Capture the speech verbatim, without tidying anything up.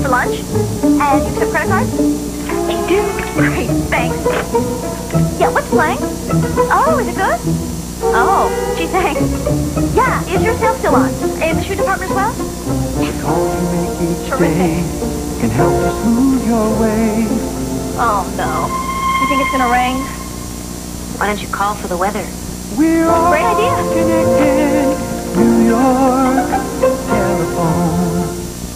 for lunch? And you accept credit cards? I do. Great, thanks. Yeah, what's playing? Oh, is it good? Oh, gee, thanks. Yeah, is your sale still on? In the shoe department as well? The calls you make each Terrific. day can help to smooth your way. Oh, no. You think it's gonna rain? Why don't you call for the weather? We're all Great idea. connected, New York.